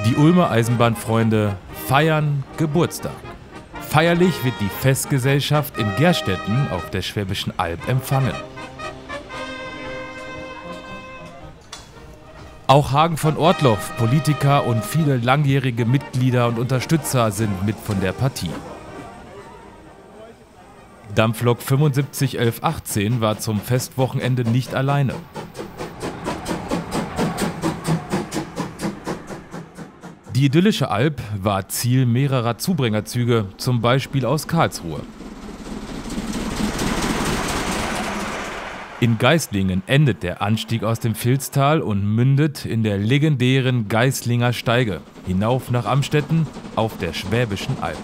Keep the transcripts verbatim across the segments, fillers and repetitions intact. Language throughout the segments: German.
Die Ulmer Eisenbahnfreunde feiern Geburtstag. Feierlich wird die Festgesellschaft in Gerstetten auf der Schwäbischen Alb empfangen. Auch Hagen von Ortloff, Politiker und viele langjährige Mitglieder und Unterstützer sind mit von der Partie. Dampflok fünfundsiebzig elf achtzehn war zum Festwochenende nicht alleine. Die idyllische Alb war Ziel mehrerer Zubringerzüge, zum Beispiel aus Karlsruhe. In Geislingen endet der Anstieg aus dem Vilstal und mündet in der legendären Geislinger Steige hinauf nach Amstetten auf der Schwäbischen Alb.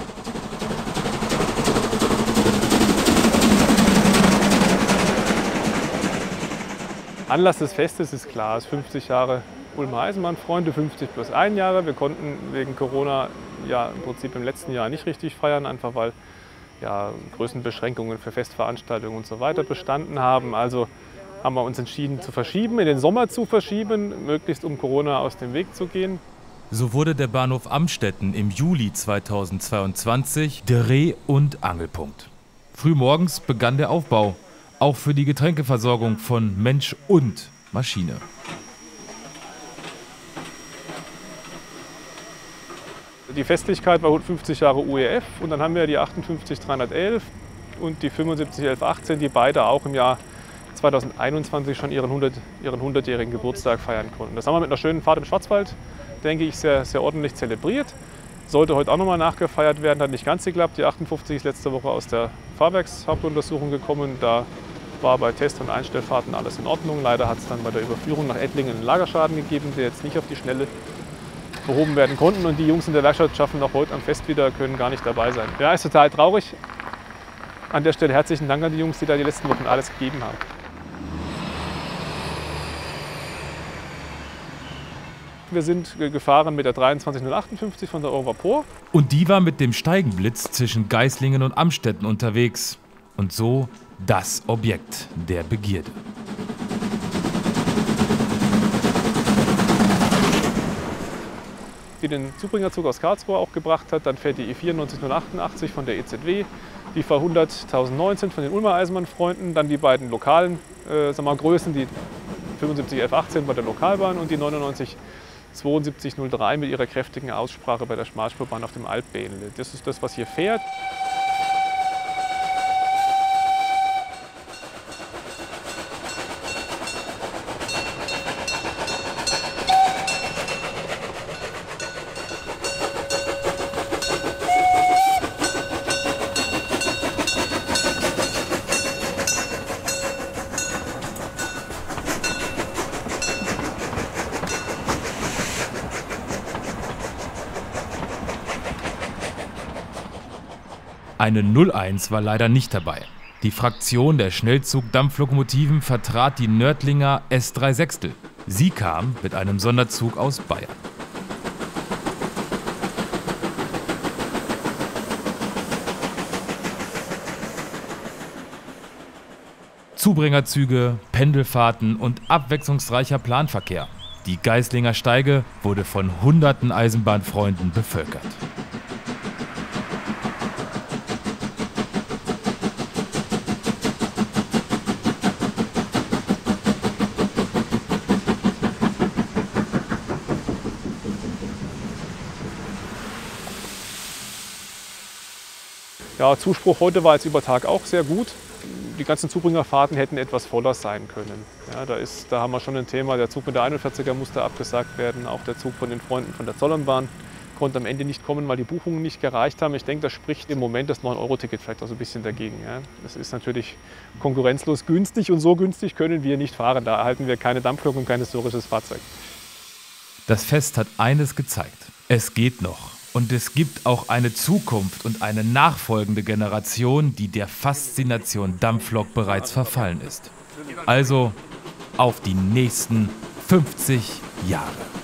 Anlass des Festes ist klar, es ist fünfzig Jahre Ulmer Eisenbahnfreunde, fünfzig plus ein Jahre. Wir konnten wegen Corona ja im Prinzip im letzten Jahr nicht richtig feiern, einfach weil ja, Größenbeschränkungen für Festveranstaltungen und so weiter bestanden haben. Also haben wir uns entschieden zu verschieben, in den Sommer zu verschieben, möglichst um Corona aus dem Weg zu gehen. So wurde der Bahnhof Amstetten im Juli zweitausendzweiundzwanzig Dreh- und Angelpunkt. Frühmorgens begann der Aufbau, auch für die Getränkeversorgung von Mensch und Maschine. Die Festlichkeit war hundertfünfzig Jahre U E F und dann haben wir die achtundfünfzig dreihundertelf und die fünfundsiebzig elf achtzehn, die beide auch im Jahr zweitausendeinundzwanzig schon ihren, hundert, ihren hundertjährigen Geburtstag feiern konnten. Das haben wir mit einer schönen Fahrt im Schwarzwald, denke ich, sehr, sehr ordentlich zelebriert. Sollte heute auch nochmal nachgefeiert werden, hat nicht ganz geklappt. Die achtundfünfzig ist letzte Woche aus der Fahrwerkshauptuntersuchung gekommen. Da war bei Test- und Einstellfahrten alles in Ordnung. Leider hat es dann bei der Überführung nach Ettlingen einen Lagerschaden gegeben, der jetzt nicht auf die Schnelle behoben werden konnten. Und die Jungs in der Werkstatt schaffen auch heute am Fest wieder, können gar nicht dabei sein. Ja, ist total traurig. An der Stelle herzlichen Dank an die Jungs, die da die letzten Wochen alles gegeben haben. Wir sind gefahren mit der dreiundzwanzig null achtundfünfzig von der Eurapor. Und die war mit dem Steigenblitz zwischen Geislingen und Amstetten unterwegs. Und so das Objekt der Begierde. Die den Zubringerzug aus Karlsruhe auch gebracht hat. Dann fährt die E vierundneunzig null achtundachtzig von der E Z W, die V hundert tausendneunzehn von den Ulmer Eisenbahnfreunden, dann die beiden lokalen äh, sagen wir mal, Größen, die fünfundsiebzig elf achtzehn bei der Lokalbahn und die neunundneunzig zweiundsiebzig null drei mit ihrer kräftigen Aussprache bei der Schmalspurbahn auf dem Albbähnle. Das ist das, was hier fährt. Eine null eins war leider nicht dabei. Die Fraktion der Schnellzug-Dampflokomotiven vertrat die Nördlinger S drei Sechstel. Sie kam mit einem Sonderzug aus Bayern. Zubringerzüge, Pendelfahrten und abwechslungsreicher Planverkehr. Die Geislinger Steige wurde von hunderten Eisenbahnfreunden bevölkert. Ja, Zuspruch heute war jetzt über Tag auch sehr gut. Die ganzen Zubringerfahrten hätten etwas voller sein können. Ja, da, ist, da haben wir schon ein Thema, der Zug mit der einundvierziger musste abgesagt werden. Auch der Zug von den Freunden von der Zollernbahn konnte am Ende nicht kommen, weil die Buchungen nicht gereicht haben. Ich denke, das spricht im Moment das neun Euro Ticket vielleicht auch so ein bisschen dagegen. Ja. Das ist natürlich konkurrenzlos günstig und so günstig können wir nicht fahren. Da erhalten wir keine Dampflok und kein historisches Fahrzeug. Das Fest hat eines gezeigt: Es geht noch. Und es gibt auch eine Zukunft und eine nachfolgende Generation, die der Faszination Dampflok bereits verfallen ist. Also auf die nächsten fünfzig Jahre.